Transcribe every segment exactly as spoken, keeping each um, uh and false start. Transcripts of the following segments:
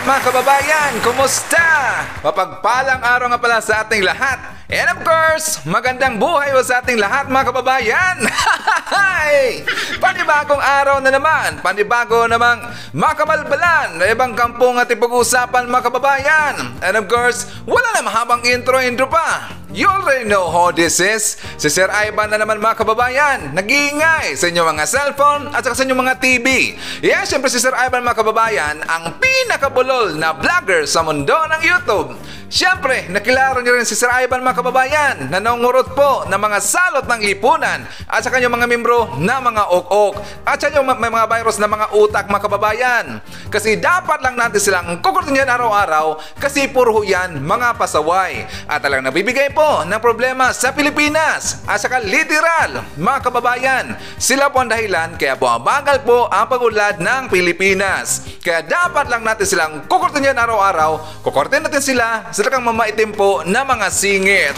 up mga kababayan? Kumusta? Mapagpalang araw nga pala sa ating lahat. And of course, magandang buhay sa ating lahat mga kababayan. Panibagong araw na naman. Panibago namang makabalbalan na ibang kampong ating pag-uusapan mga kababayan. And of course, wala na mahabang intro-intro pa. You already know who this is. Si Sir Ivan na naman mga kababayan. Nag-iingay sa inyong mga cellphone at saka sa inyong mga T V. Yeah, syempre si Sir Ivan mga kababayan, ang pinakabulol na vlogger sa mundo ng YouTube. Syempre, nakilaro niyo rin si Sir Ivan mga kababayan na nangungurot po ng mga salot ng lipunan at sa kanyang mga membro na mga ok-ok at sa kanyang may mga virus na mga utak mga kababayan. Kasi dapat lang natin silang kukurtin yan araw-araw kasi puro yan mga pasaway at talagang nabibigay po ng problema sa Pilipinas at saka literal mga kababayan. Sila po ang dahilan kaya bumabagal po ang pag-unlad ng Pilipinas. Kaya dapat lang natin silang kukurtin yan araw-araw, kukurtin natin sila sa talagang mamaitim po na mga singit.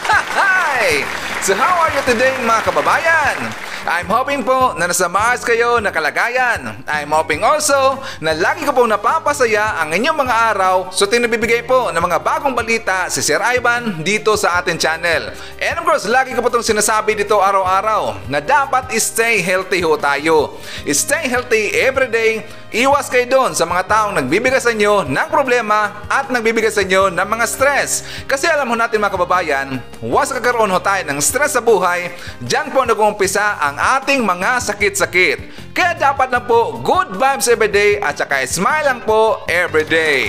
So how are you today mga kababayan? I'm hoping po na nasa maayos kayo na kalagayan. I'm hoping also na lagi ko pong napapasaya ang inyong mga araw so tinabibigay po ng mga bagong balita si Sir Ivan dito sa ating channel. And of course, lagi ko po itong sinasabi dito araw-araw na dapat stay healthy ho tayo. Stay healthy everyday. Iwas kayo doon sa mga taong nagbibigay sa inyo ng problema at nagbibigay sa inyo ng mga stress. Kasi alam mo natin mga kababayan, once kakaroon ho tayo ng stress sa buhay, dyan po nag-uumpisa ang ating mga sakit-sakit. Kaya dapat na po good vibes everyday at saka smile lang po everyday.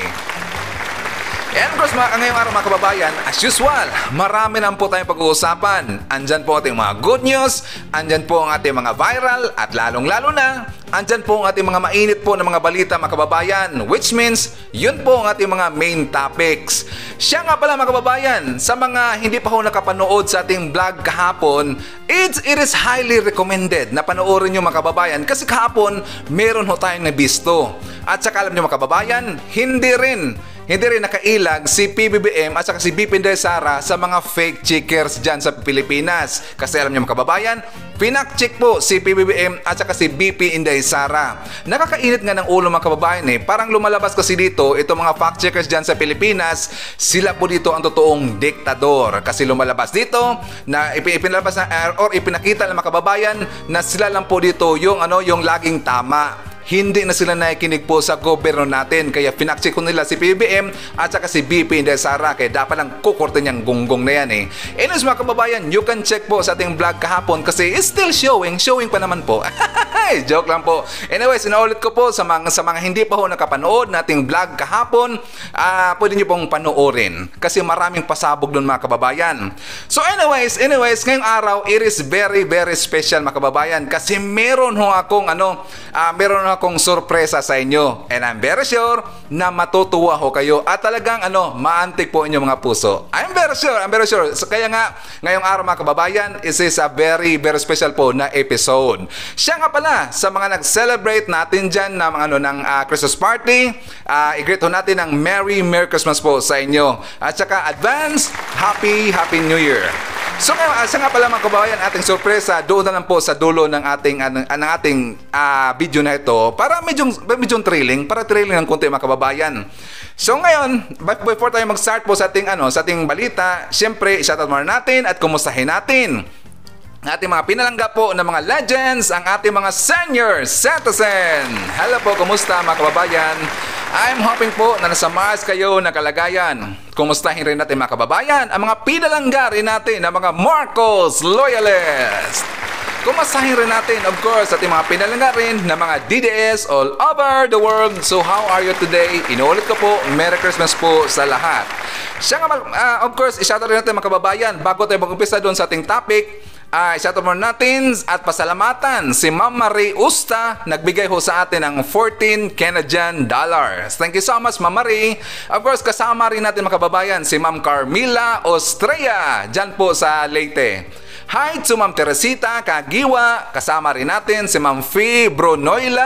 And of course, mga, ngayong araw mga kababayan, as usual, marami na po tayong pag-uusapan. Andyan po ating mga good news, andyan po ang ating mga viral, at lalong-lalo na, andyan po ang ating mga mainit po na mga balita mga kababayan, which means, yun po ang ating mga main topics. Siya nga pala mga kababayan, sa mga hindi pa ho nakapanood sa ating vlog kahapon, it, it is highly recommended na panoorin nyo mga kababayan kasi kahapon, meron ho tayong nabisto. At saka alam nyo mga kababayan, hindi rin Hindi rin nakailag si P B B M at saka si B P Inday Sara sa mga fake checkers dyan sa Pilipinas. Kasi alam niyo mga kababayan, pinak-check po si P B B M at saka si B P Inday Sara. Nakakainit nga ng ulo mga kababayan eh. Parang lumalabas kasi dito, itong mga fact checkers dyan sa Pilipinas, sila po dito ang totoong diktador. Kasi lumalabas dito na ipinalabas na or ipinakita ng mga kababayan na sila lang po dito yung ano yung laging tama. Hindi na sila nakikinig po sa gobyerno natin. Kaya pinakcheck ko nila si P B B M at saka si B P Inday Sara. Kaya dapat lang kukurtin niyang gunggong na yan eh. Anyways mga kababayan, you can check po sa ating vlog kahapon kasi it's still showing. Showing pa naman po. Joke lang po. Anyways, inaulit ko po sa mga, sa mga hindi pa ho nakapanood nating vlog kahapon, uh, pwede niyo pong panoorin. Kasi maraming pasabog doon mga kababayan. So anyways, anyways, ngayong araw, it is very, very special mga kababayan. Kasi meron ho akong ano, uh, meron ho akong sorpresa sa inyo. And I'm very sure na matutuwa ho kayo at talagang ano, maantig po inyong mga puso. I'm very sure, I'm very sure. So, kaya nga, ngayong araw mga kababayan, this is a very, very special po na episode. Siya nga pala, sa mga nag-celebrate natin dyan na mga ano, ng uh, Christmas party, uh, i-greet ho natin ng Merry, Merry Christmas po sa inyo. At saka advance, Happy, Happy New Year. So ngayon, asa nga pala mga kababayan, ating sorpresa, doon na lang po sa dulo ng ating, uh, ng ating uh, video na ito para medyo, medyo thrilling, para thrilling ng konti mga kababayan. So ngayon, before tayo mag-start po sa ating, ano, sa ating balita, syempre, shoutout muna natin at kumustahin natin ating mga pinalangga po ng mga legends, ang ating mga senior citizen. Hello po, kumusta mga kababayan? I'm hoping po na nasa maayos kayo na kalagayan. Kumustahin rin natin mga kababayan ang mga pinalangga rin natin ng mga Marcos loyalists. Kumustahin rin natin, of course, ating mga pinalangga rin ng mga D D S all over the world. So how are you today? Inuulit ko po, Merry Christmas po sa lahat. Siya nga, uh, of course, ishoutout rin natin mga kababayan bago tayo mag-umpisa doon sa ating topic. Uh, shoutout muna natin at pasalamatan si Ma'am Marie Usta, nagbigay ho sa atin ng fourteen Canadian dollars. Thank you so much Ma'am Marie. Of course, kasama rin natin mga kababayan si Ma'am Carmila Ostrella dyan po sa Leyte. Hi to Ma'am Teresita Kagiwa, kasama rin natin si Ma'am Fee Bronoyla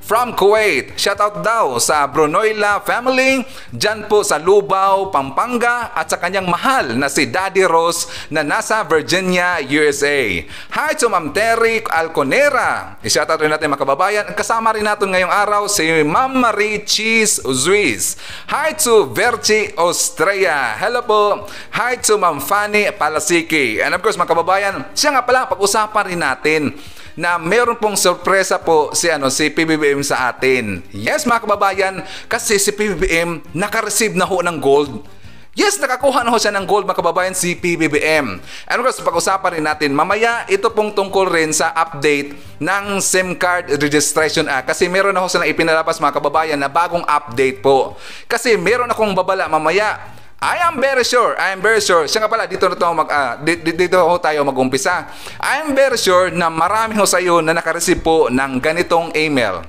from Kuwait. Shoutout daw sa Brunoyla family, dyan po sa Lubao, Pampanga, at sa kanyang mahal na si Daddy Rose na nasa Virginia, U S A. Hi to Ma'am Terry Alconera. I-shoutout rin natin mga kababayan. Kasama rin natin ngayong araw si Ma'am Marie Cheese Uzuiz. Hi to Verchi Australia. Hello po. Hi to Ma'am Fanny Palasiki. And of course mga kababayan, siya nga pala, pag-usapan rin natin na meron pong sorpresa po si ano si P B B M sa atin. Yes mga kababayan, kasi si P B B M naka-receive na ho ng gold. Yes, nakakuha na ho siya ng gold mga kababayan si P B B M. And of course, pag-usapan rin natin mamaya, ito pong tungkol rin sa update ng SIM Card Registration Act. Kasi meron na ho silang ipinalabas mga kababayan na bagong update po. Kasi meron akong babala mamaya. I am very sure, I am very sure, siya nga pala, dito na to mag, uh, dito, dito ho tayo mag-umpisa. I am very sure na marami ho sa iyo na nakareceive po ng ganitong email.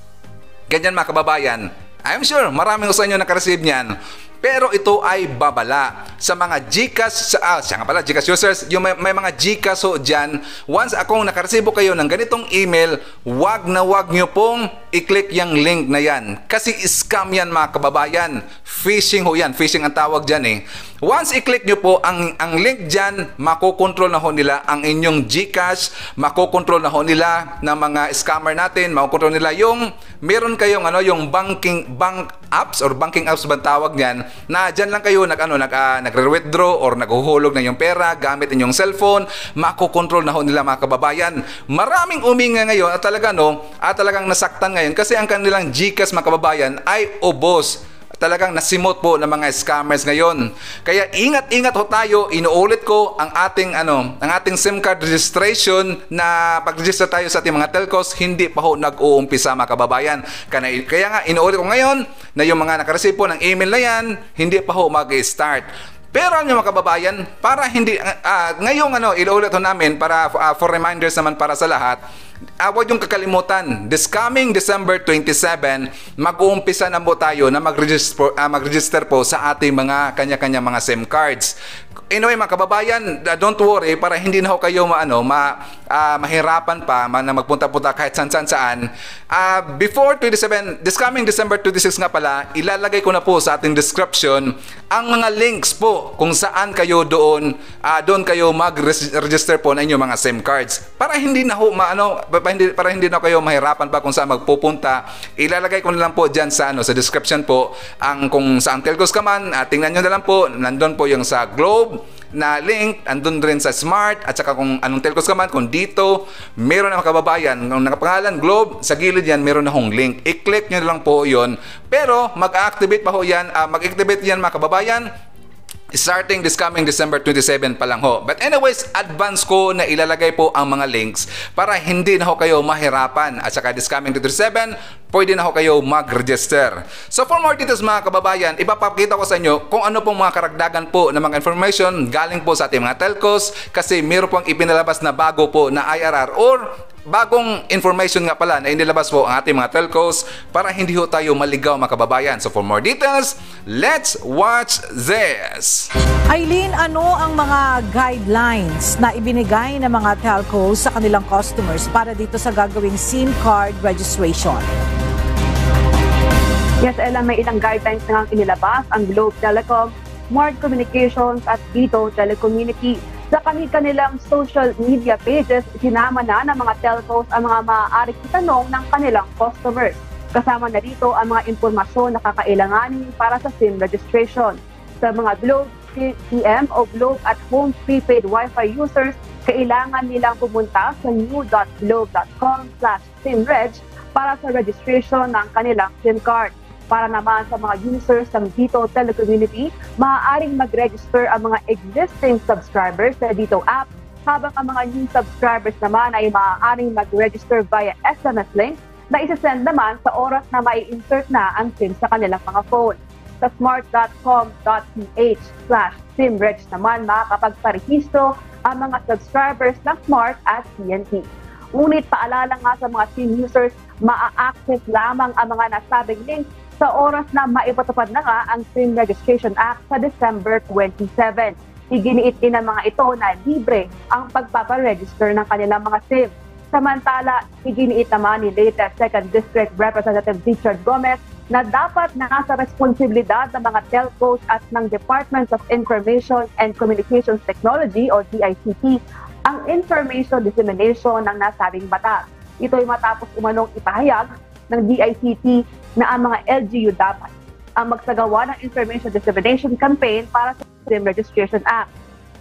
Ganyan mga kababayan, I am sure marami ho sa inyo nakareceive niyan. Pero ito ay babala sa mga GCash, ah, siya nga pala, GCash users, yung may, may mga GCash ho dyan. Once akong nakaresibo kayo ng ganitong email, wag na wag nyo pong i-click yung link na yan. Kasi scam yan mga kababayan. Phishing ho yan. Phishing ang tawag dyan eh. Once i-click nyo po ang, ang link dyan, makokontrol na ho nila ang inyong GCash, makokontrol na ho nila ng mga scammer natin, makokontrol nila yung meron kayong ano, yung banking bank apps or banking apps ba tawag niyan, na dyan lang kayo nag, ano, nag, uh, nagre-withdraw or naghuhulog ng yung pera gamit inyong cellphone, makokontrol na ho nila mga kababayan. Maraming uminga ngayon at talaga no, at talagang nasaktan ngayon kasi ang kanilang GCash mga kababayan ay ubos. Talagang nasimot po ng mga scammers ngayon. Kaya ingat-ingat ho tayo. Inuulit ko ang ating ano, ang ating SIM card registration na pag-register tayo sa ating mga telcos, hindi pa ho nag-uumpisa mga kababayan. Kaya, kaya nga inuulit ko ngayon na yung mga nakareceive po ng email na yan, hindi pa ho mag-start. Pero alam nyo mga kababayan, para hindi, uh, ngayong ano, inuulit ho namin para uh, for reminders naman para sa lahat, Uh, huwag yung kakalimutan, this coming December twenty-seven, mag-uumpisa na po tayo na mag-register, uh, mag-register po sa ating mga kanya-kanya mga SIM cards. Anyway mga kababayan, uh, don't worry, para hindi na ho kayo ma, ano, ma, uh, mahirapan pa ma, na magpunta-punta kahit saan-saan. Uh, before twenty-seven, this coming December twenty-six nga pala, ilalagay ko na po sa ating description ang mga links po kung saan kayo doon, uh, doon kayo mag-register po na inyong mga SIM cards. Para hindi na ho, ma, ano, para hindi, para hindi na kayo mahirapan pa kung saan magpupunta, ilalagay ko na lang po dyan sa, ano, sa description po ang kung saan telcos ka man. Uh, tingnan nyo na lang po, nandun po yung sa Globe na link, andun rin sa Smart, at saka kung anong telcos ka man, kung dito meron na mga kababayan, kung nakapangalan Globe, sa gilid yan meron na hong link, i-click nyo na lang po yon. Pero mag-activate pa ho yan, uh, mag-activate yan mga kababayan starting this coming December twenty-seven pa lang ho. But anyways, advance ko na ilalagay po ang mga links para hindi na ho kayo mahirapan. At saka this coming twenty-seven, pwede na ho kayo mag-register. So for more details mga kababayan, ipapakita ko sa inyo kung ano pong mga karagdagan po ng mga information galing po sa ating mga telcos, kasi meron pong ipinalabas na bago po na I R R or bagong information nga pala na inilabas po ang ating mga telcos para hindi ho tayo maligaw mga kababayan. So for more details, let's watch this. Aileen, ano ang mga guidelines na ibinigay ng mga telcos sa kanilang customers para dito sa gagawing SIM card registration? Yes, Ella, may ilang guidelines na nga inilabas ang Globe Telecom, Smart Communications at Ito Telecommunity. Sa kanilang social media pages, sinama na ng mga telcos ang mga maaaring itanong ng kanilang customers. Kasama na dito ang mga impormasyon na kakailanganin para sa SIM registration. Sa mga Globe T M o Globe at Home prepaid Wi-Fi users, kailangan nilang pumunta sa new dot globe dot com slash simreg para sa registration ng kanilang SIM card. Para naman sa mga users ng Dito Telecommunity, maaaring mag-register ang mga existing subscribers sa Dito app, habang ang mga new subscribers naman ay maaaring mag-register via S M S link na isasend naman sa oras na mai-insert na ang SIM sa kanilang mga phone. Sa smart dot com dot p h slash simreg naman makakapagparehistro ang mga subscribers ng Smart at T N T. Ngunit paalala nga sa mga SIM users, maa-access lamang ang mga nasabing links sa oras na maipatupad na nga ang SIM Registration Act sa December twenty-seven. Iginiit din ng mga ito na libre ang pagpaparegister ng kanilang mga SIM. Samantala, iginiit naman ni latest second District Representative Richard Gomez na dapat nasa responsibilidad ng mga telcos at ng Department of Information and Communications Technology o D I C T ang information dissemination ng nasabing batas. Ito ay matapos umanong ipahayag ng D I C T na ang mga L G U dapat ang magsagawa ng information dissemination campaign para sa SIM Registration Act.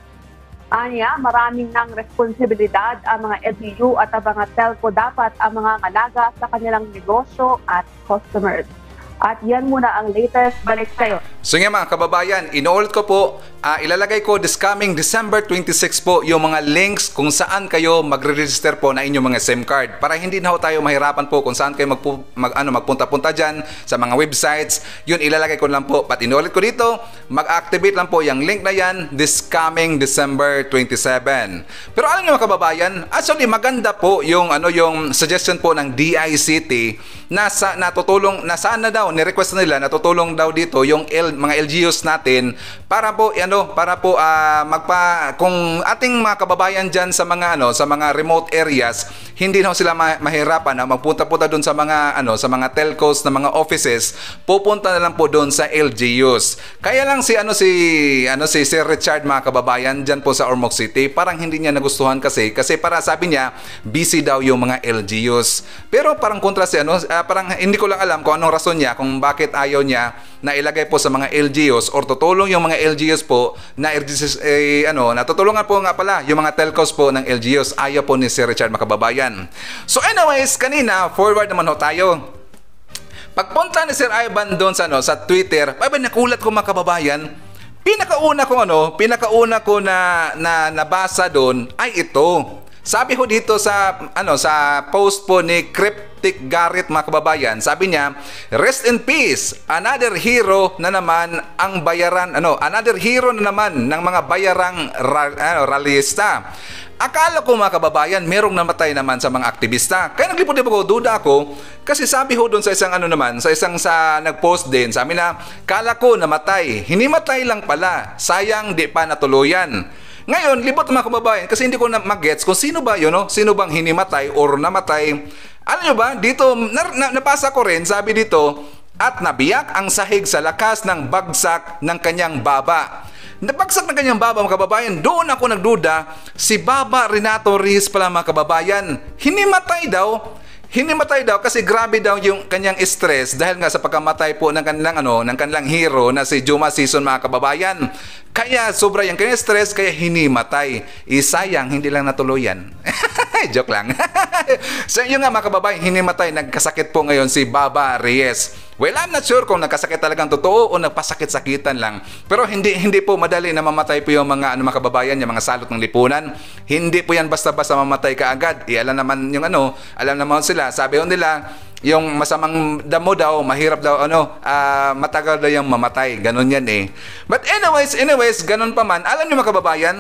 Anya, maraming ng responsibilidad ang mga L G U at ang mga telco dapat ang mga ngalaga sa kanilang negosyo at customers. At yan muna ang latest. Balik sa'yo. So nga mga kababayan, inuulit ko po, uh, ilalagay ko this coming December twenty-six po yung mga links kung saan kayo magre-register po na inyong mga SIM card. Para hindi na ho tayo mahirapan po kung saan kayo magpu, mag, ano, magpunta-punta dyan sa mga websites. Yun ilalagay ko lang po. But inuulit ko dito, mag-activate lang po yung link na yan this coming December twenty-seven. Pero alam niyo mga kababayan, actually maganda po yung, ano, yung suggestion po ng D I C T na sa, natutulong, na saan na daw ni-request nila na tutulong daw dito yung L, mga L G Us natin para po ano para po uh, magpa kung ating mga kababayan diyan sa mga ano sa mga remote areas, hindi na sila ma mahirapan na magpunta-punta doon sa mga ano sa mga telcos na mga offices, pupunta na lang po doon sa L G Us. Kaya lang si ano si ano si Sir Richard mga kababayan diyan po sa Ormoc City, parang hindi niya nagustuhan kasi kasi para sabi niya busy daw yung mga L G Us. Pero parang kontra si ano uh, parang hindi ko lang alam kung anong rason niya kung bakit ayaw niya na ilagay po sa mga L G Us or tutulong yung mga L G Us po na eh, ano, natutulungan po nga pala yung mga telcos po ng L G Us. Ayaw po ni Sir Richard makababayan. So anyways, kanina forward naman ho tayo. Pagpunta ni Sir Ivan doon sa ano sa Twitter, ay ba nakulat ko mga kababayan. Pinakauna ko ano, pinakauna ko na, na nabasa doon ay ito. Sabi ho dito sa ano sa post po ni Cryptic Garrett mga kababayan, sabi niya, rest in peace, another hero na naman ang bayaran ano, another hero na naman ng mga bayarang ra, ano, rallyista. Akala ko mga kababayan, merong namatay naman sa mga aktivista. Kaya naglipot-lipot ko, duda ako, kasi sabi ho doon sa isang ano naman, sa isang sa nag-post din, sabi na, kala ko namatay, hinimatay lang pala, sayang di pa natuluyan. Ngayon, libot mga kababayan, kasi hindi ko na mag-gets kung sino ba yun, no? Sino bang hinimatay or namatay. Alam nyo ba, dito, na, na, napasa ko rin, sabi dito, at nabiyak ang sahig sa lakas ng bagsak ng kanyang baba. Nabagsak ng kanyang baba mga kababayan, doon ako nagduda, si Baba Renato Reyes pala mga kababayan, hinimatay daw. Hinimatay daw kasi grabe daw yung kanyang stress dahil nga sa pagkamatay po ng kanilang ano, ng kanilang hero na si Juma Sison mga kababayan. Kaya sobra yung kanyang stress kaya hinimatay. Isayang hindi lang natuluyan. Joke lang. So yun nga mga kababayan, hinimatay, nagkasakit po ngayon si Baba Reyes. Well, I'm not sure kung nagkasakit talagang totoo o nagpasakit-sakitan lang. Pero hindi hindi po madali na mamatay po yung mga ano mga kababayan, yung mga salot ng lipunan. Hindi po yan basta-basta mamatay kaagad. I alam naman yung ano, alam naman sila. Sabi ho nila, yung masamang damo daw, mahirap daw ano, uh, matagal daw yung mamatay. Ganon yan eh. But anyways, anyways, ganon pa man. Alam niyo mga kababayan,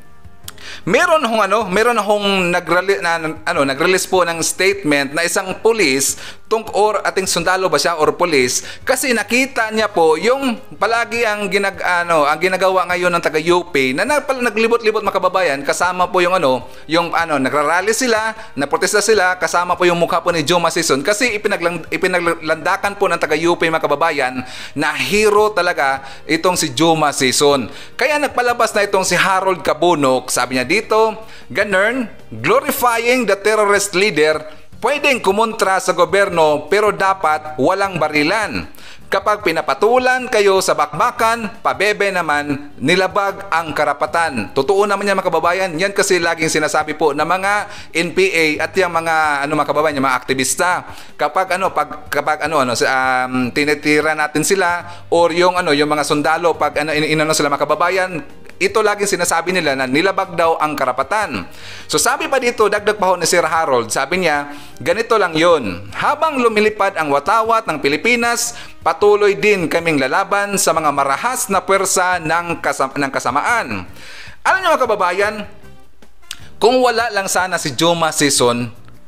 meron hong ano, meron hong nag-release na ano, nag-release po ng statement na isang pulis tung or ating sundalo ba siya or pulis kasi nakita niya po yung palagi ang ginag ano, ang ginagawa ngayon ng taga U P na naglibot-libot mga kababayan, kasama po yung ano, yung ano, nagrarally sila, naprotesta sila, kasama po yung mukha po ni Juma Sison kasi ipinaglang, ipinaglandakan po ng taga U P mga kababayan na hero talaga itong si Juma Sison. Kaya nagpalabas na itong si Harold Cabunok, sabi niya dito, ganern, glorifying the terrorist leader, pwedeng kumontra sa gobyerno pero dapat walang barilan. Kapag pinapatulan kayo sa bakbakan, pabebe naman, nilabag ang karapatan. Totoo naman yan mga kababayan. Yan kasi laging sinasabi po ng mga N P A at yung mga ano mga kababayan, yung mga aktivista. Kapag ano, pag kapag ano ano um, tinitira natin sila or yung ano, yung mga sundalo pag ano inano sila mga kababayan, ito laging sinasabi nila na nilabag daw ang karapatan. So sabi pa dito, dagdag pa ho ni Sir Harold, sabi niya, ganito lang yun. Habang lumilipad ang watawat ng Pilipinas, patuloy din kaming lalaban sa mga marahas na puwersa ng, kasam ng kasamaan. Alam niyo mga kababayan, kung wala lang sana si Juma Sison,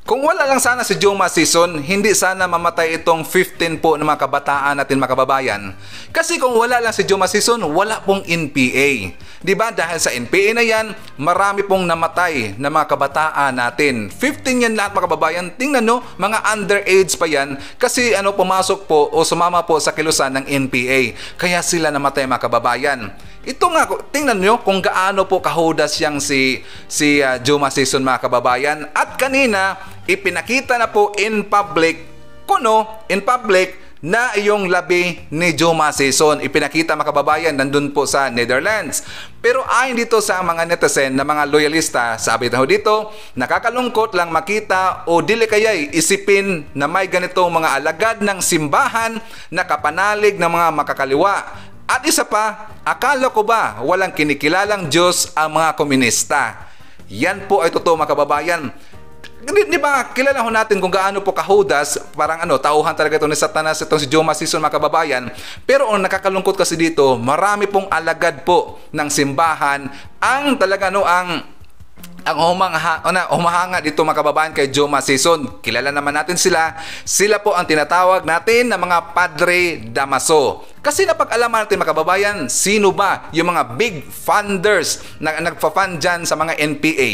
Kung wala lang sana si Joma Sison, hindi sana mamatay itong fifteen po ng mga kabataan natin mga kababayan. Kasi kung wala lang si Joma Sison, wala pong N P A. Diba? Dahil sa N P A na yan, marami pong namatay na mga kabataan natin. fifteen yan lahat mga kababayan. Tingnan nyo, mga underage pa yan kasi ano pumasok po o sumama po sa kilusan ng N P A. Kaya sila namatay mga kababayan. Ito nga, tingnan nyo kung gaano po kahudas yang si, si uh, Joma Sison mga kababayan. At kanina, ipinakita na po in public, kuno, in public, na yung labi ni Joma Sison. Ipinakita mga kababayan, nandun po sa Netherlands. Pero ayon dito sa mga netizen na mga loyalista, sabi na dito, nakakalungkot lang makita o dili kaya'y isipin na may ganitong mga alagad ng simbahan na kapanalig ng mga makakaliwa. At isa pa, akala ko ba walang kinikilalang Diyos ang mga komunista? Yan po ay totoo mga kababayan. Di, di ba, kilala ho natin kung gaano po kahudas, parang ano, tauhan talaga ito ni Satanas, itong si Joma Sison mga kababayan. Pero ang nakakalungkot kasi dito, marami pong alagad po ng simbahan ang talaga no, ang ang humanga, humahanga dito mga kababayan kay Joma Sison. Kilala naman natin sila. Sila po ang tinatawag natin na mga Padre Damaso. Kasi napag-alaman natin mga kababayan, sino ba yung mga big funders na nagpa-fund dyan sa mga N P A?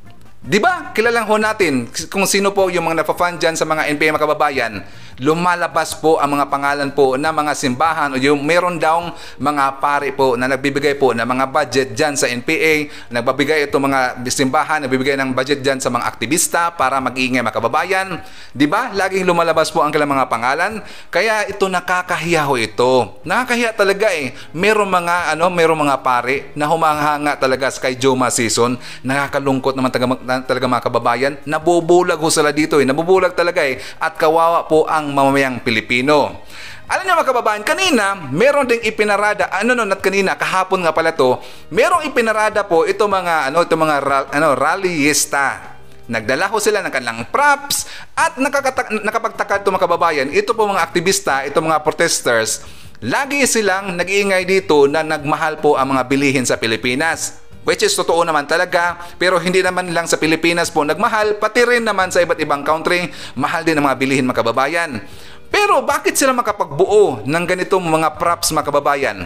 Di ba? Kilalang ho natin kung sino po yung mga nagpa-fund dyan sa mga N P A mga kababayan. Lumalabas po ang mga pangalan po ng mga simbahan o yung meron daw mga pare po na nagbibigay po ng mga budget dyan sa N P A, nagbibigay ito mga simbahan, nagbibigay ng budget dyan sa mga aktivista para mag-iingay mga kababayan. Di ba? Laging lumalabas po ang kailang mga pangalan. Kaya ito nakakahiya ho ito. Nakakahiya talaga eh. Meron mga ano, meron mga pare na humahanga talaga kay Joma Sison. Nakakalungkot naman talaga, talaga mga kababayan. Nabubulag ho sila dito eh. Nabubulag talaga eh. At kawawa po ang mamamayang Pilipino. Alam niyo mga kababayan, kanina meron ding ipinarada, ano no, not kanina, kahapon nga pala to, merong ipinarada po ito mga ano, ito mga ra, ano, rallyista. Nagdala ho sila ng kanilang props at nakapagtaka ito mga kababayan, ito po mga aktivista, ito mga protesters, lagi silang nag-iingay dito na nagmahal po ang mga bilihin sa Pilipinas. Which is totoo naman talaga, pero hindi naman lang sa Pilipinas po nagmahal, pati rin naman sa iba't ibang country, mahal din ang mga bilihin mga kababayan. Pero bakit sila makapagbuo ng ganitong mga props mga kababayan?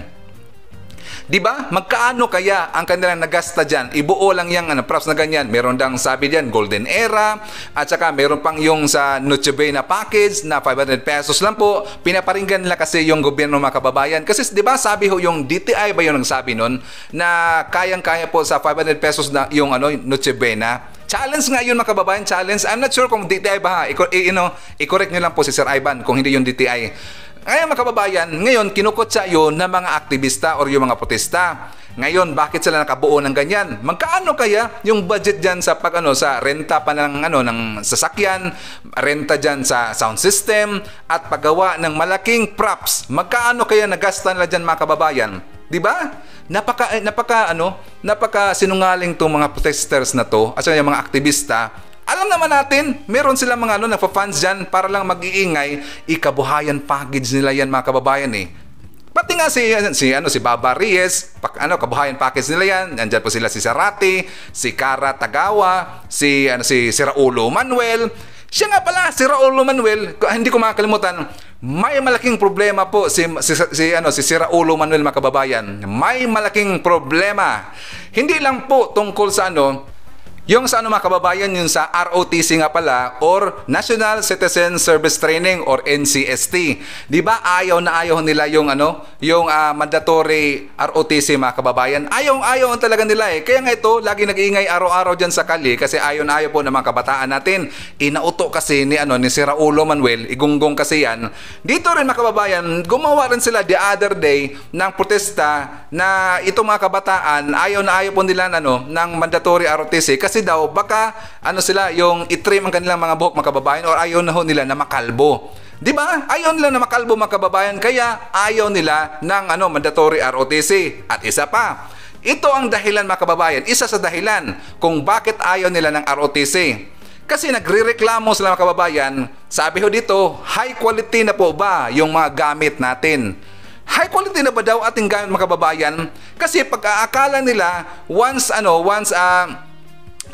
Diba? Magkaano kaya ang kanilang nagasta dyan? Ibuo lang yung ano, props na ganyan. Meron dang sabi dyan, Golden Era. At saka meron pang yung sa Noche Buena package na five hundred pesos lang po. Pinaparinggan nila kasi yung gobyerno mga kababayan. Kasi diba sabi ho yung D T I ba yung nagsabi nun na kayang-kaya po sa five hundred pesos na yung ano, Noche Buena. Challenge nga yun mga kababayan, challenge. I'm not sure kung D T I ba ha. I- you know, i-correct nyo lang po si Sir Ivan kung hindi yung D T I. Ngayon mga kababayan, ngayon kinukutsa yun ng mga aktivista or yung mga protesta. Ngayon, bakit sila nakabuo ng ganyan? Magkaano kaya yung budget dyan sa pag ano sa renta pa ng ano ng sasakyan, renta dyan sa sound system at paggawa ng malaking props? Magkaano kaya nagasta nila dyan mga kababayan? 'Di ba? Napaka napaka ano, napaka sinungaling tong mga protesters na to at yung mga aktivista. Alam naman natin, meron silang mga ano, nagpa-funds dyan para lang mag-iingay, ikabuhayan package nila yan mga kababayan eh. Pati nga si, si, ano, si Baba Reyes, pak, ano, kabuhayan package nila yan, nandyan po sila si Sarati, si Cara Tagawa, si, ano, si, si Raulo Manuel. Siya nga pala, si Raulo Manuel, hindi ko makakalimutan, may malaking problema po si, si, si, ano, si, si Raulo Manuel mga kababayan. May malaking problema. Hindi lang po tungkol sa ano, yung sa ano mga kababayan, yung sa R O T C nga pala or National Citizen Service Training or N C S T. 'Di ba ayaw na ayaw nila yung ano, yung uh, mandatory R O T C mga kababayan. Ayaw-ayaw talaga nila eh. Kaya nga ito, lagi nag-iingay araw-araw diyan sa kali kasi ayaw na ayaw po ng mga kabataan natin. Inauto kasi ni ano ni si Raulo Manuel, igunggong kasi yan. Dito rin mga kababayan, gumawa rin sila the other day ng protesta na itong mga kabataan ayaw na ayaw po nila ano ng mandatory R O T C kasi daw baka ano sila yung itrim ang kanilang mga buhok mga kababayan or ayaw na ho nila na makalbo. 'Di ba? Ayaw nila na makalbo mga kababayan kaya ayaw nila ng ano mandatory R O T C. At isa pa, ito ang dahilan mga kababayan, isa sa dahilan kung bakit ayaw nila ng R O T C. Kasi nagrereklamo sila mga kababayan, sabi ho dito, high quality na po ba yung mga gamit natin? High quality na ba daw ating gamit mga kababayan? Kasi pag-aakala nila once ano, once uh,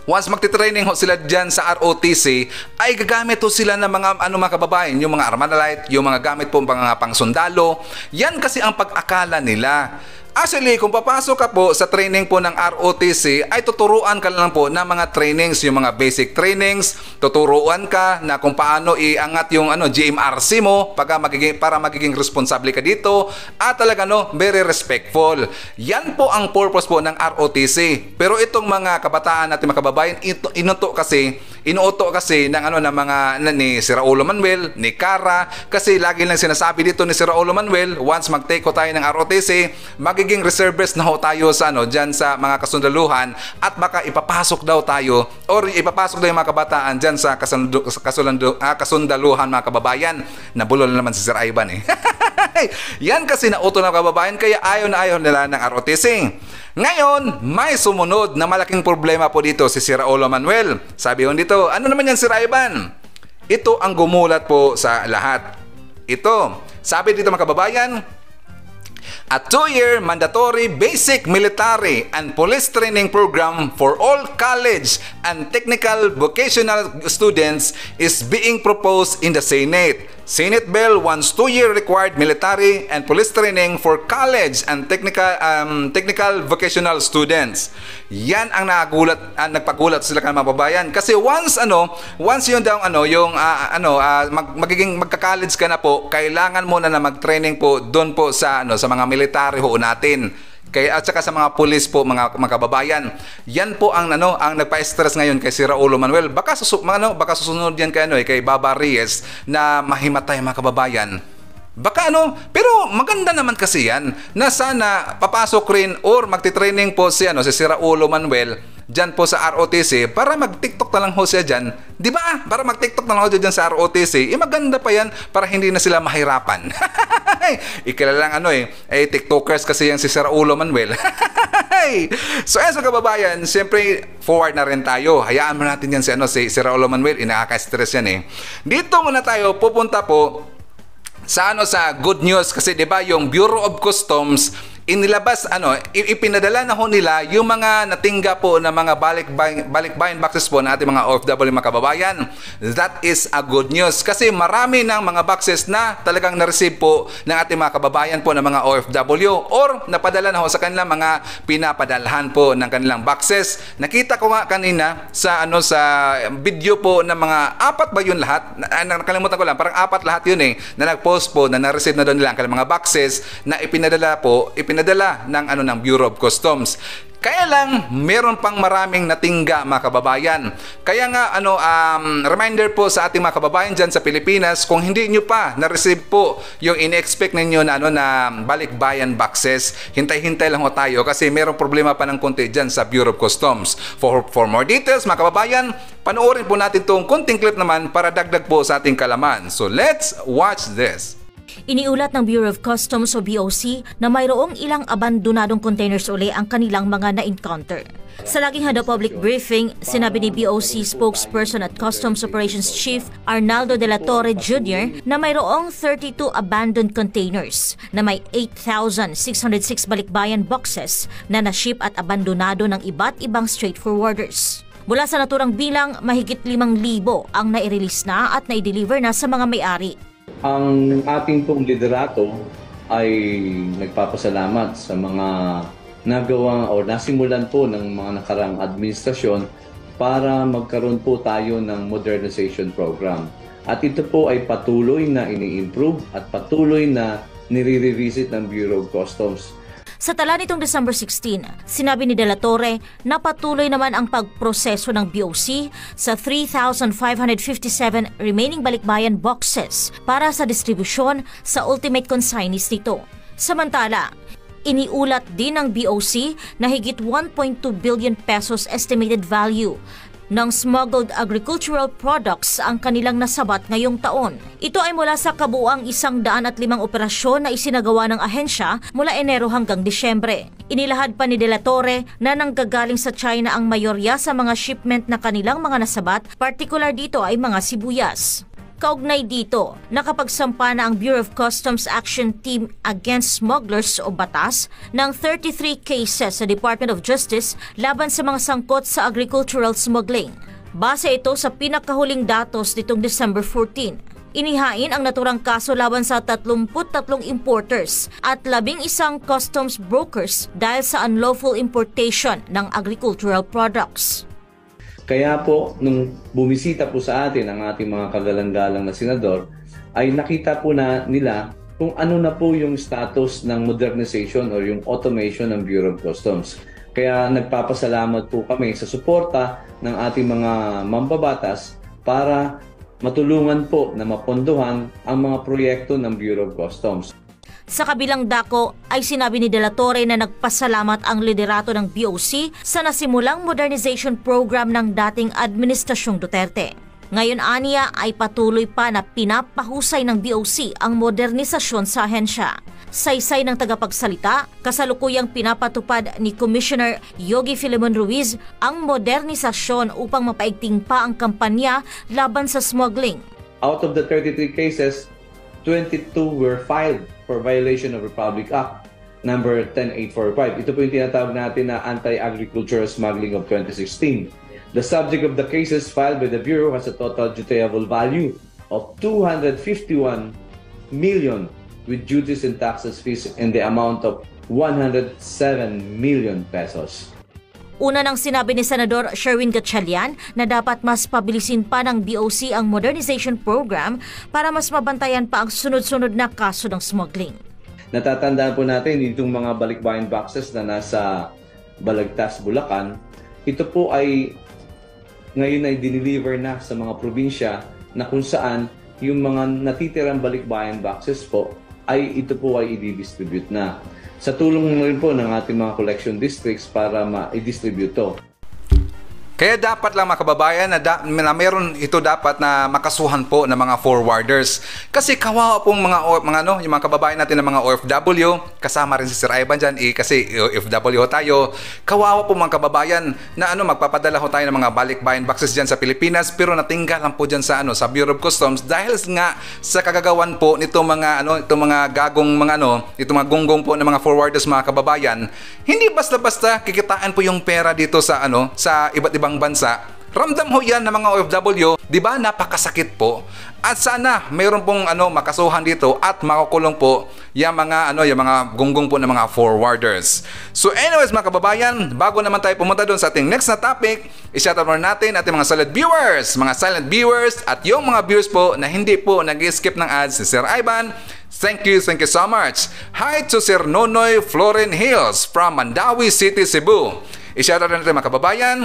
once magti-training ho sila dyan sa R O T C, ay gagamit ho sila ng mga ano mga kababayan, yung mga Armalite, yung mga gamit po pang, pang sundalo. Yan kasi ang pag-akala nila. Actually, kung papasok ka po sa training po ng R O T C, ay tuturuan ka lang po ng mga trainings, yung mga basic trainings, tuturuan ka na kung paano iangat yung ano, G M R C mo para magiging, para magiging responsable ka dito, at talaga no, very respectful. Yan po ang purpose po ng R O T C. Pero itong mga kabataan natin mga kababayan, ito, inuto kasi, inuuto kasi ng ano ng mga na, ni Sir Raulo Manuel, ni Cara, kasi lagi lang sinasabi dito ni Sir Raulo Manuel, once mag-take ko tayo ng R O T C, magiging magiging reservist na ho tayo sa ano diyan sa mga kasundaluhan, at baka ipapasok daw tayo or ipapasok daw yung mga kabataan diyan sa kasundu, kasundu, ah, kasundaluhan mga kababayan. Nabulol naman si Sir Ivan eh. Yan kasi nauto ng kababayan, kaya ayaw na ayaw nila ng R O T C. Ngayon, may sumunod na malaking problema po dito si Sir Raulo Manuel. Sabi ho dito, ano naman yan Sir Ivan? Ito ang gumulat po sa lahat. Ito, sabi dito mga kababayan, a two-year mandatory basic military and police training program for all college and technical vocational students is being proposed in the Senate. Senate bill wants two-year required military and police training for college and technical um, technical vocational students. Yan ang nagulat, uh, nagpagulat sila kan mga babayan, kasi once ano, once yun daw ano, yung uh, ano uh, mag, magiging magka-college ka na po, kailangan mo na na mag-training po doon po sa ano sa mga military ho natin. Kaya at saka sa mga pulis po mga, mga kababayan. Yan po ang ano ang nagpa-stress ngayon kay Sir Raulo Manuel. Baka susu, ano, baka susunod yan kay ano eh, kay Baba Reyes na mahimatay mga kababayan. Baka ano, pero maganda naman kasi yan na sana papasok rin or magti-training po si ano si Sir Raulo Manuel diyan po sa R O T C para mag-TikTok na lang ho siya diyan. 'Di ba? Para mag-TikTok na lang ho diyan sa R O T C. Eh maganda pa yan para hindi na sila mahirapan. Ikilala lang ano eh, eh TikTokers kasi yan si Sir Raulo Manuel. So ayun sa kababayan, siyempre forward na rin tayo. Hayaan mo natin yan si ano si Sir Raulo Manuel, inaka-stress yan eh. Dito muna tayo pupunta po sa ano sa good news, kasi 'di ba yung Bureau of Customs inilabas ano ipinadala na ho nila yung mga natingga po na mga balikbayan balikbayan boxes po ng ating mga O F W mga kababayan. That is a good news kasi marami ng mga boxes na talagang na-receive po ng ating mga kababayan po ng mga O F W or napadala na ho sa kanilang mga pinapadalhan po ng kanilang boxes. Nakita ko nga kanina sa ano sa video po ng mga apat ba yun lahat? Nakalimutan ko lang, parang apat lahat yun eh na nag-post po na na-receive na doon nila ang kanilang mga boxes na ipinadala po ipinadala nadala ng ano ng Bureau of Customs. Kaya lang meron pang maraming natingga mga kababayan. Kaya nga ano um, reminder po sa ating mga kababayan diyan sa Pilipinas, kung hindi niyo pa na-receive po yung in-expect ninyo na ano na balikbayan boxes, hintay-hintay lang ho tayo kasi merong problema pa ng konti diyan sa Bureau of Customs. For for more details mga kababayan, panoorin po natin tong konting clip naman para dagdag po sa ating kalaman. So let's watch this. Iniulat ng Bureau of Customs o B O C na mayroong ilang abandonadong containers uli ang kanilang mga na-encounter. Sa laging handa public briefing, sinabi ni B O C spokesperson at Customs Operations Chief Arnaldo de la Torre Junior na mayroong thirty-two abandoned containers na may eight thousand six hundred six balikbayan boxes na na-ship at abandonado ng iba't ibang straight forwarders. Mula sa naturang bilang, mahigit limang libo ang nai-release na at nai-deliver na sa mga may-ari. Ang ating pong liderato ay nagpapasalamat sa mga nagawa o nasimulan po ng mga nakarang administrasyon para magkaroon po tayo ng modernization program. At ito po ay patuloy na ini-improve at patuloy na nire-revisit ng Bureau of Customs. Sa tala nitong December sixteen, sinabi ni De La Torre na patuloy naman ang pagproseso ng B O C sa three thousand five hundred fifty-seven remaining balikbayan boxes para sa distribusyon sa ultimate consignees nito. Samantala, iniulat din ng B O C na higit one point two billion pesos estimated value ng smuggled agricultural products ang kanilang nasabat ngayong taon. Ito ay mula sa kabuuang isang daan at limang operasyon na isinagawa ng ahensya mula Enero hanggang Disyembre. Inilahad pa ni De La Torre na nanggagaling sa China ang mayorya sa mga shipment na kanilang mga nasabat, partikular dito ay mga sibuyas. Kaugnay dito, nakapagsampa na ang Bureau of Customs Action Team Against Smugglers o BATAS ng thirty-three cases sa Department of Justice laban sa mga sangkot sa agricultural smuggling. Base ito sa pinakahuling datos nitong December fourteen. Inihain ang naturang kaso laban sa tatlumput tatlong importers at labing isang customs brokers dahil sa unlawful importation ng agricultural products. Kaya po, nung bumisita po sa atin ang ating mga kagalang-galang na senador, ay nakita po na nila kung ano na po yung status ng modernization or yung automation ng Bureau of Customs. Kaya nagpapasalamat po kami sa suporta ng ating mga mambabatas para matulungan po na mapondohan ang mga proyekto ng Bureau of Customs. Sa kabilang dako ay sinabi ni De La Torre na nagpasalamat ang liderato ng B O C sa nasimulang modernization program ng dating Administrasyong Duterte. Ngayon aniya ay patuloy pa na pinapahusay ng B O C ang modernisasyon sa ahensya. Saysay ng tagapagsalita, kasalukuyang pinapatupad ni Commissioner Yogi Filemon Ruiz ang modernisasyon upang mapaigting pa ang kampanya laban sa smuggling. Out of the thirty-three cases, twenty-two were filed for violation of Republic Act number ten eight forty-five. Ito po yung tinatawag natin na Anti-Agricultural Smuggling of twenty sixteen. The subject of the cases filed by the Bureau has a total dutiable value of two hundred fifty-one million with duties and taxes fees in the amount of one hundred seven million pesos. Una nang sinabi ni Senador Sherwin Gatchalian na dapat mas pabilisin pa ng B O C ang modernization program para mas mabantayan pa ang sunod-sunod na kaso ng smuggling. Natatandaan po natin itong mga balikbayan boxes na nasa Balagtas, Bulacan. Ito po ay ngayon ay dineliver na sa mga probinsya na kung saan yung mga natitirang balikbayan boxes po ay ito po ay i-distribute na. Sa tulong rin po ng ating mga collection districts para ma-i-distribute to. Kaya dapat lang mga kababayan na, da, na meron ito dapat na makasuhan po ng mga forwarders. Kasi kawawa pong mga, mga, ano, yung mga kababayan natin ng mga O F W, kasama rin si Sir Ivan dyan, eh, kasi O F W ho tayo. Kawawa po mga kababayan na ano, magpapadala ho tayo ng mga balikbayan boxes dyan sa Pilipinas, pero natinggal lang po dyan sa, ano, sa Bureau of Customs dahil nga sa kagagawan po nito mga, ano, itong mga gagong mga, ano, itong mga gunggong po ng mga forwarders mga kababayan, hindi basta-basta kikitaan po yung pera dito sa, ano, sa iba't ibang bansa. Ramdam ho yan ng mga O F W, di ba? Napakasakit po. At sana mayroon pong ano makasuhan dito at makukulong po yung mga ano yung mga gunggong po ng mga forwarders. So anyways mga kababayan, bago naman tayo pumunta doon sa ating next na topic, i-shoutout muna natin ating mga silent viewers, mga silent viewers at yung mga viewers po na hindi po nag-skip ng ads si Sir Ivan. Thank you, thank you so much. Hi to Sir Nonoy Florin Hills from Mandawi City, Cebu. I-shoutout natin mga kababayan.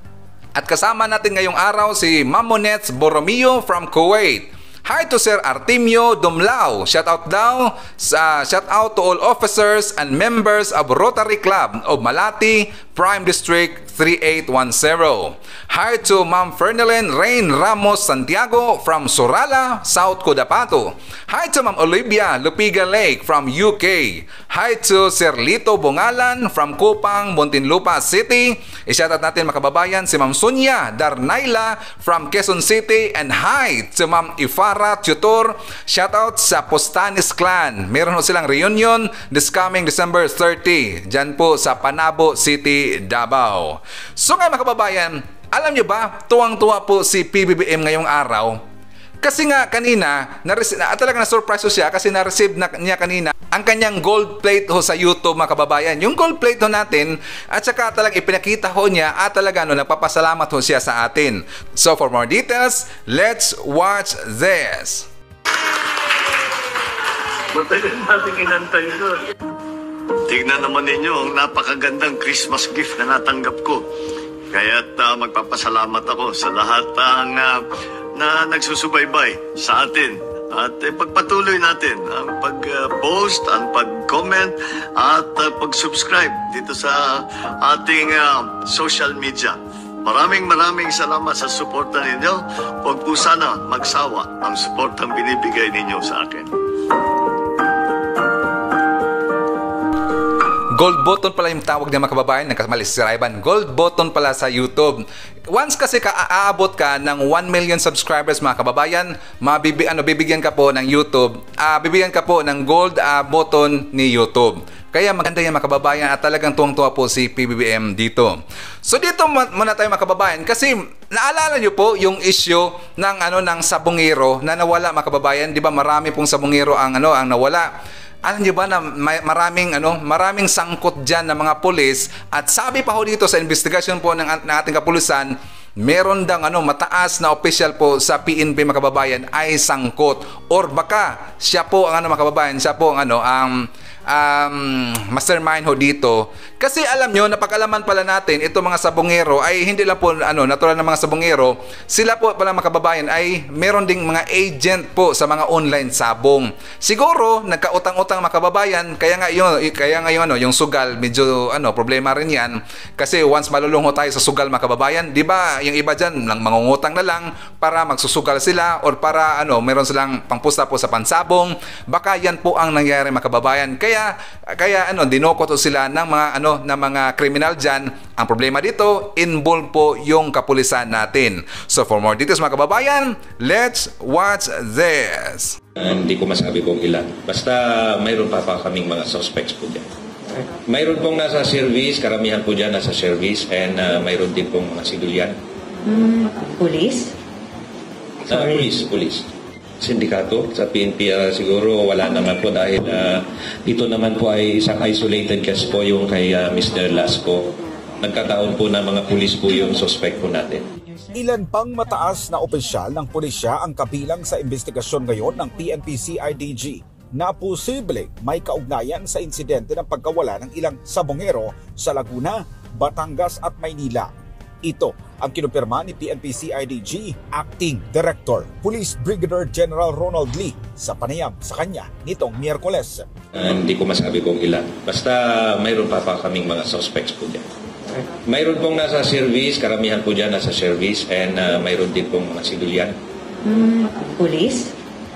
At kasama natin ngayong araw si Mamonets Borromeo from Kuwait. Hi to Sir Artemio Dumlao. Shout out daw sa shout out to all officers and members of Rotary Club of Malati Prime District three eight one zero. Hi to Ma'am Fernelyn Rain Ramos Santiago from Sorala, South Cotabato. Hi to Ma'am Olivia Lupiga Lake from U K. Hi to Sir Lito Bongalan from Kupang, Muntinlupa City. I-shoutout natin mga kababayan si Ma'am Sunya Darnaila from Quezon City. And hi to Ma'am Ifara Tutor. Shoutout sa Postanis Clan. Meron ho silang reunion this coming December thirtieth. Diyan po sa Panabo City, Davao. So nga mga kababayan, alam nyo ba, tuwang-tuwa po si P B B M ngayong araw. Kasi nga kanina, na-receive, na, talaga na-surprise ho siya kasi na-receive na niya kanina ang kanyang gold plate ho sa YouTube mga kababayan. Yung gold plate ho natin at saka talagang ipinakita ho niya at talaga no, nagpapasalamat ho siya sa atin. So for more details, let's watch this. Matagal natin inantay ko. Tignan naman ninyo ang napakagandang Christmas gift na natanggap ko. Kaya't uh, magpapasalamat ako sa lahat ang uh, na nagsusubaybay sa atin. At eh, pagpatuloy natin ang pag-post, ang pag-comment, at uh, pag-subscribe dito sa ating uh, social media. Maraming maraming salamat sa suporta ninyo. Huwag po sana magsawa ang suportang binibigay ninyo sa akin. gold button pala yung tawag niya mga kababayan. Nagkamali si Rayban. Gold button pala sa YouTube. Once kasi ka aabot ka ng one million subscribers mga kababayan, mabibi, ano, bibigyan ka po ng YouTube, uh, bibigyan ka po ng gold uh, button ni YouTube. Kaya maganda yan mga kababayan at talagang tuwang-tuwa po si P B B M dito. So dito muna tayo mga kababayan kasi naalala nyo po yung issue ng ano ng sabongero na nawala mga kababayan. Di ba marami pong sabongero ang ano ang nawala. Alam niyo ba na may, maraming ano maraming sangkot diyan ng mga pulis at sabi pa ho dito sa investigasyon po ng, ng ating kapulisan, meron dang ano mataas na official po sa P N P mga kababayan ay sangkot or baka siya po ang ano mga kababayan, siya po ang ano ang um, mastermind ho dito. Kasi alam nyo, napag-alaman pala natin, itong mga sabongero ay hindi lang po ano, natural na mga sabongero, sila po pala mga kababayan ay meron ding mga agent po sa mga online sabong. Siguro, nagkautang-utang mga kababayan, kaya nga yung, kaya nga yung, ano, yung sugal, medyo ano, problema rin yan. Kasi once malulungo tayo sa sugal mga kababayan, di ba yung iba dyan, lang mangungutang na lang para magsusugal sila or para ano, meron silang pangpusta po sa pansabong. Baka yan po ang nangyayari mga kababayan. Kaya, kaya ano, dinokoto sila ng mga ano, ng mga kriminal dyan. Ang problema dito, involved po yung kapulisan natin. So for more details mga kababayan, let's watch this. Uh, hindi ko masabi kung ilan. Basta mayroon pa pa kaming mga suspects po dyan. Mayroon pong nasa service, karamihan po dyan nasa service, and uh, mayroon din pong mga civilian. Mm, police? Uh, police, police. Sindikato sa P N P uh, siguro wala naman po dahil uh, dito naman po ay isang isolated case po yung kay uh, Mister Lasco. Nagkataon po na mga pulis po yung suspect po natin. Ilan pang mataas na opisyal ng pulisya ang kabilang sa investigasyon ngayon ng P N P C I D G na posible may kaugnayan sa insidente ng pagkawala ng ilang sabongero sa Laguna, Batangas at Maynila. Ito ang kinumpirma ni P N P C I D G Acting Director Police Brigadier General Ronald Lee sa panayam sa kanya nitong Miyerkules. Uh, hindi ko masabi kung ilan. Basta mayroon pa pa kaming mga suspects po dyan. Mayroon pong nasa service, karamihan po dyan nasa service, and uh, mayroon din pong mga civilian. Mm, police?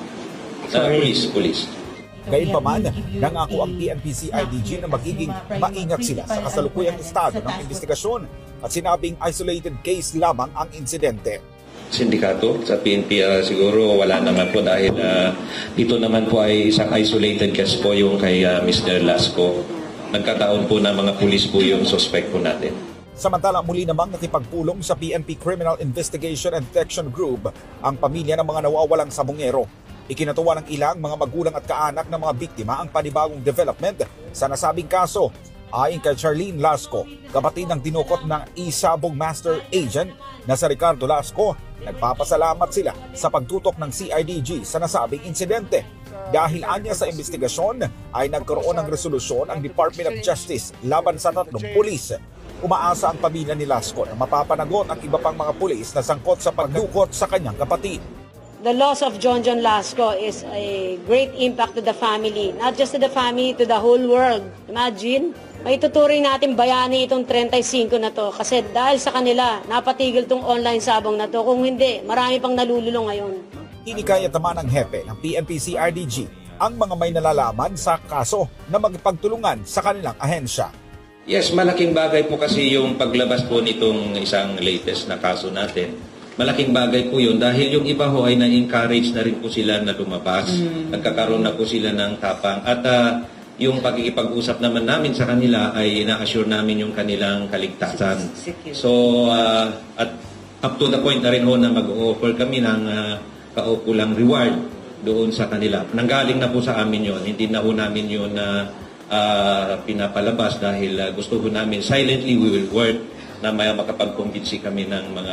Uh, police, police. Gayunpaman, nangako ang P N P C I D G na magiging maingat sila sa kasalukuyang estado ng investigasyon at sinabing isolated case lamang ang insidente. Sindikato sa P N P uh, siguro wala naman po dahil uh, dito naman po ay isang isolated case po yung kay uh, Mister Lasco. Nagkataon po na mga pulis po yung suspect po natin. Samantala muli namang nakipagpulong sa P N P Criminal Investigation and Detection Group ang pamilya ng mga nawawalang sabongero. Ikinatuwa ng ilang mga magulang at kaanak ng mga biktima ang panibagong development sa nasabing kaso. Ayon kay Charlene Lasco, kapatid ng dinukot ng isabong master agent na si Ricardo Lasco, nagpapasalamat sila sa pagtutok ng C I D G sa nasabing insidente. Dahil anya sa investigasyon ay nagkaroon ng resolusyon ang Department of Justice laban sa tatlong pulis. Umaasa ang pamilya ni Lasco na mapapanagot ang iba pang mga pulis na sangkot sa pagdukot sa kanyang kapatid. The loss of John John Lasco is a great impact to the family. Not just to the family, to the whole world. Imagine, may tuturing natin bayani itong thirty-five na to. Kasi dahil sa kanila, napatigil tong online sabong na to. Kung hindi, marami pang nalululong ngayon. Inikayat naman ng hepe ng P N P C I D G ang mga may nalalaman sa kaso na magpagtulungan sa kanilang ahensya. Yes, malaking bagay po kasi yung paglabas po nitong isang latest na kaso natin. Malaking bagay po yun dahil yung iba ho ay na-encourage na rin po sila na lumabas. Mm. Nagkakaroon na po sila ng tapang. At uh, yung pagkikipag-usap naman namin sa kanila ay na-assure namin yung kanilang kaligtasan. So, uh, at up to the point na rin ho na mag-offer kami ng uh, kaukulang reward doon sa kanila. Nanggaling na po sa amin yun. Hindi na ho namin yun na uh, uh, pinapalabas dahil uh, gusto ho namin silently we will work na may makapag-convince kami ng mga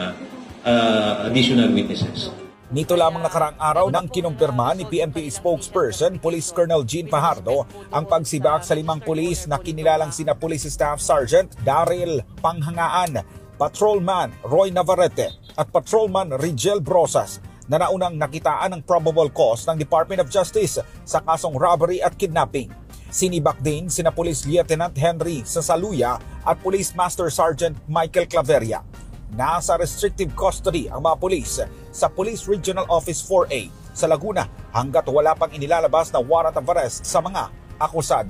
Uh, additional witnesses. Nito lamang nakaraang araw nang kinumpirma ni P N P spokesperson Police Colonel Jean Fajardo ang pagsibak sa limang pulis na kinilalang sina Police Staff Sergeant Daryl Panghangaan, Patrolman Roy Navarrete at Patrolman Rigel Brosas na naunang nakitaan ng probable cause ng Department of Justice sa kasong robbery at kidnapping. Sinibak din sina Police Lieutenant Henry Sasaluya at Police Master Sergeant Michael Claveria. Nasa restrictive custody ang mga pulis sa Police Regional Office four A sa Laguna hanggat wala pang inilalabas na warrant of arrest sa mga akusado.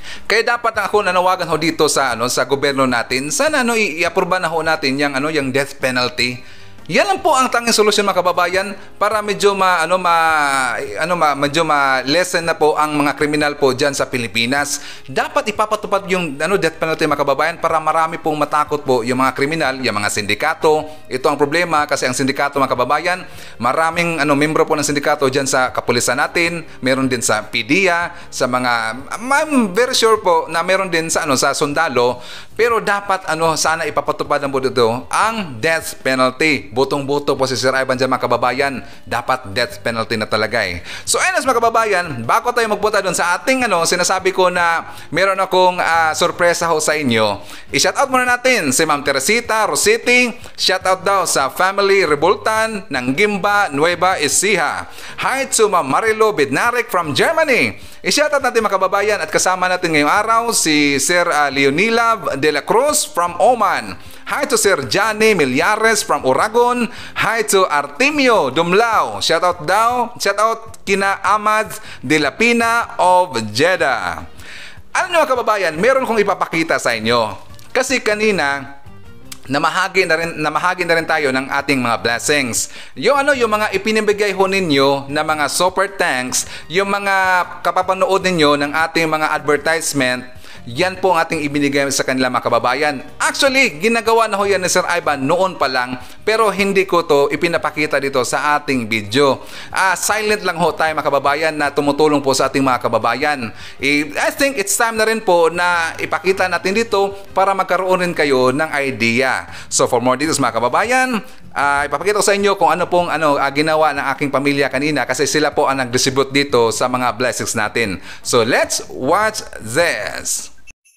Kaya dapat ako nanawagan ho dito sa ano sa gobyerno natin, sana ano i-approve na ho natin yung ano yung death penalty. Yan lang po ang tanging solusyon mga kababayan para medyo ma ano ma ano ma medyo ma lessen na po ang mga kriminal po diyan sa Pilipinas. Dapat ipapatupad yung ano death penalty mga kababayan para marami pong matakot po yung mga kriminal, yung mga sindikato. Ito ang problema kasi ang sindikato mga kababayan, maraming ano membro po ng sindikato diyan sa kapulisan natin, meron din sa P D E A, sa mga I'm very sure po na meron din sa ano sa sundalo, pero dapat ano sana ipapatupad ng dito ang death penalty. Butong-buto po si Sir Ivan dyan mga kababayan. Dapat death penalty na talaga eh. So anyways mga kababayan, bago tayo magpunta doon sa ating ano, sinasabi ko na meron akong uh, sorpresa ho sa inyo. I-shoutout muna natin si Ma'am Teresita Rositi. Shoutout daw sa family Rebultan ng Gimba, Nueva Ecija. Hi to Ma'am Marilo Bednarek from Germany. I-shoutout natin mga kababayan at kasama natin ngayong araw si Sir uh, Leonilav de la Cruz from Oman. Hi to Sir Johnny Millares from Uragon. Hi to Artemio Dumlao. Shoutout daw. Shoutout kina Ahmad de la Pina of Jeddah. Alam nyo mga kababayan, meron kong ipapakita sa inyo. Kasi kanina, namahagi na rin namahagi na rin tayo ng ating mga blessings. Yung ano yung mga ipinibigay ho ninyo na mga super thanks, yung mga kapapanood ninyo ng ating mga advertisement, yan po ang ating ibinigay sa kanila mga kababayan. Actually, ginagawa na ho yan ni Sir Ivan noon pa lang, pero hindi ko to ipinapakita dito sa ating video. Uh, silent lang ho tayo mga kababayan na tumutulong po sa ating mga kababayan. I, I think it's time na rin po na ipakita natin dito para magkaroon rin kayo ng idea. So for more details mga kababayan, uh, ipapakita ko sa inyo kung ano pong ano, uh, ginawa ng aking pamilya kanina kasi sila po ang nag-distribute dito sa mga blessings natin. So let's watch this.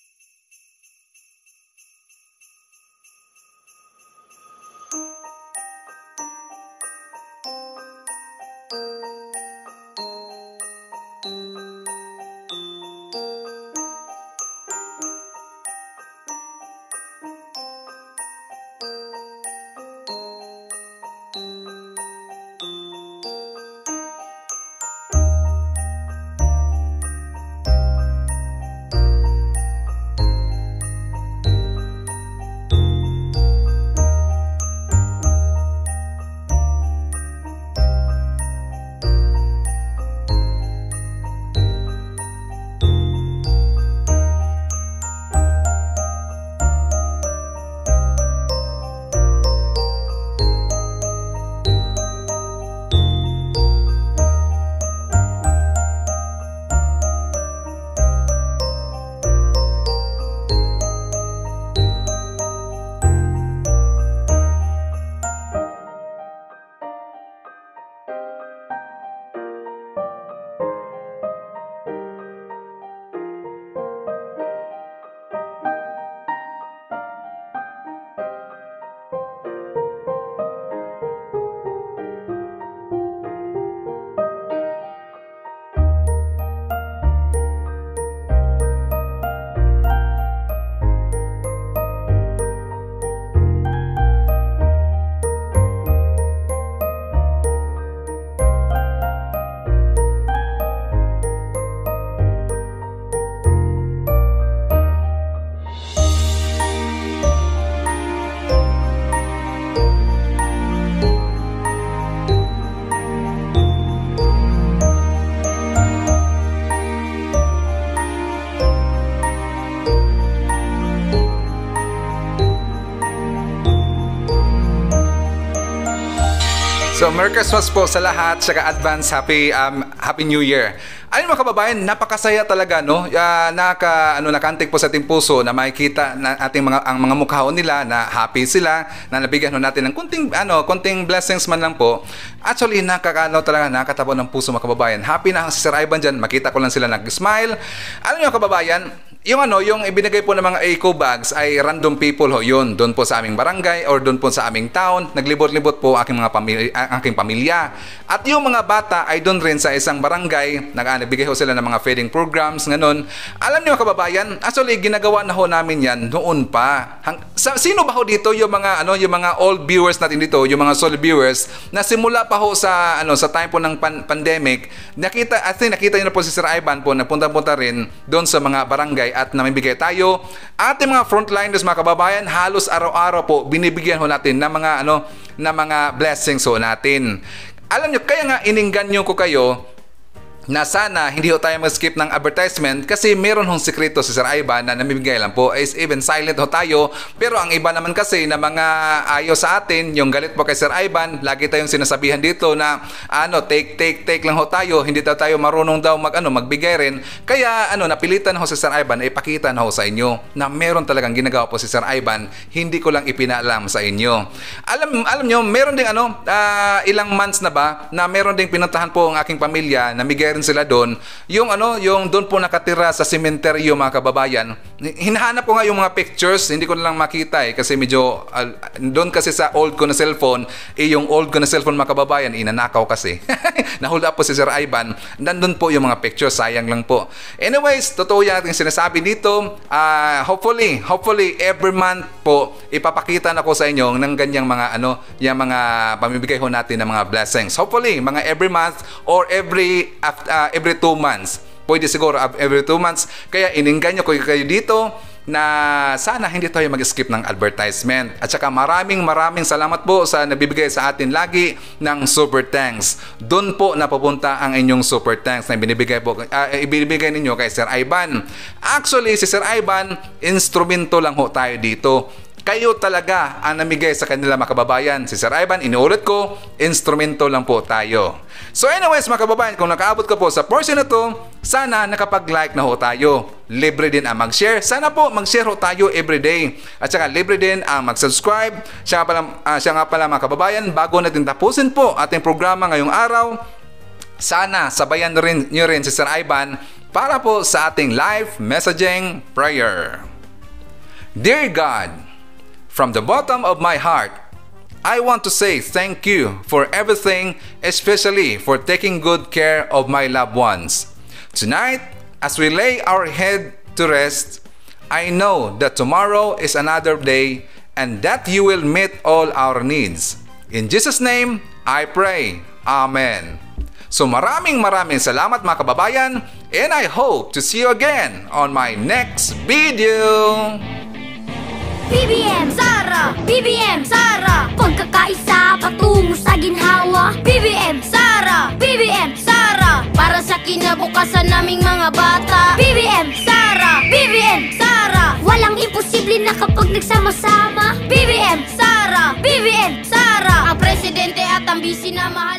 So, Merry Christmas po sa lahat, saka advance Happy um, Happy New Year. Ayun mga kababayan, napakasaya talaga no. Uh, naka ano nakantik po sa ating puso na makikita na ating mga ang mga mukha nila na happy sila, na nabigyan ho natin ng kunting ano, kunting blessings man lang po. Actually, nakakaano talaga, nakakatabo ng puso mga kababayan. Happy na si Sir Ivan diyan, makita ko lang sila nag-smile. Alam niyo kababayan, yung ano, yung ibinigay po ng mga eco bags ay random people ho, yun, doon po sa aming barangay or doon po sa aming town, naglibot-libot po aking mga pamilya, aking pamilya. At yung mga bata ay doon rin sa isang barangay, nag nagbigay ho sila ng mga feeding programs, ganun. Alam niyo kababayan, actually ginagawa na ho namin yan noon pa. Hang, sa, sino ba ho dito yung mga ano, yung mga old viewers natin dito, yung mga solid viewers na simula pa ho sa ano sa time po ng pan pandemic, nakita I think nakita niyo na po si Sir Ivan po nagpunta-punta rin doon sa mga barangay at namimigay tayo. Ating mga frontliners mga kababayan, halos araw-araw po binibigyan ho natin ng mga ano na mga blessings ho natin. Alam niyo, kaya nga iningganyo ko kayo na sana hindi ho tayo mag-skip ng advertisement kasi meron hong sekreto si Sir Ivan na namimigay lang po. Is even silent ho tayo, pero ang iba naman kasi na mga ayaw sa atin, yung galit po kay Sir Ivan, lagi tayong sinasabihan dito na ano, take take take lang ho tayo, hindi daw tayo marunong daw mag ano magbigay rin. Kaya ano, napilitan ho si Sir Ivan, ipakita na ho sa inyo na meron talagang ginagawa po si Sir Ivan, hindi ko lang ipinaalam sa inyo. Alam alam niyo, meron ding ano uh, ilang months na ba na meron ding pinuntahan po ang aking pamilya, namigay sila doon, yung ano, yung doon po nakatira sa sementeryo mga kababayan. Hinahanap ko nga yung mga pictures, hindi ko na lang makita eh, kasi medyo uh, doon kasi sa old ko na cellphone, eh yung old ko na cellphone mga kababayan, inanakaw kasi. Nahold up po si Sir Ivan, nandun po yung mga pictures, sayang lang po. Anyways, totoo yung ating sinasabi dito, uh, hopefully, hopefully every month po, ipapakita na ko sa inyo ng ganyang mga ano, yung mga pamibigay ho natin ng mga blessings. Hopefully, mga every month or every after Uh, every two months. Pwede siguro every two months. Kaya iningganyo ko kayo dito na sana hindi tayo mag-skip ng advertisement. At saka maraming maraming salamat po sa nabibigay sa atin lagi ng super thanks. Doon po napupunta ang inyong super thanks na ibinibigay po uh, ibinibigay ninyo kay Sir Ivan. Actually, si Sir Ivan, instrumento lang ho tayo dito. Kayo talaga ang namigay sa kanila mga kababayan. Si Sir Ivan, inuulit ko, instrumento lang po tayo. So anyways mga kababayan, kung nakaabot ka po sa portion na to, sana nakapag-like na ho tayo. Libre din ang mag-share. Sana po mag-share ho tayo everyday. At saka libre din ang mag-subscribe. Siya nga pala, uh, siya nga pala mga kababayan, bago natin tapusin po ating programa ngayong araw, sana sabayan rin, nyo rin si Sir Ivan para po sa ating live messaging prayer. Dear God, from the bottom of my heart, I want to say thank you for everything, especially for taking good care of my loved ones. Tonight, as we lay our head to rest, I know that tomorrow is another day and that you will meet all our needs. In Jesus' name, I pray. Amen. So maraming maraming salamat mga kababayan, and I hope to see you again on my next video. B B M Sara, B B M Sara, pagkakaisa patungo sa ginhawa. B B M Sara, B B M Sara, para sa kinabukasan naming mga bata. B B M Sara, B B M Sara, walang imposible na kapag nagsama-sama. B B M Sara, B B M Sara, ang presidente at ang bisi na mahal.